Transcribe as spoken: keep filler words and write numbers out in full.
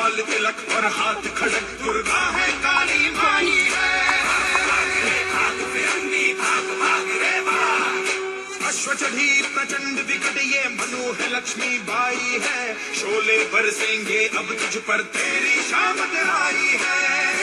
लाल तिलक और हाथ खड़क, दुर्गा है काली माई है। भाग फिरंगी भाग भाग रे भाग, अश्व चढ़ी प्रचंड विकट ये मनु है लक्ष्मी बाई है। शोले बरसेंगे अब तुझ पर, तेरी शामत आई है।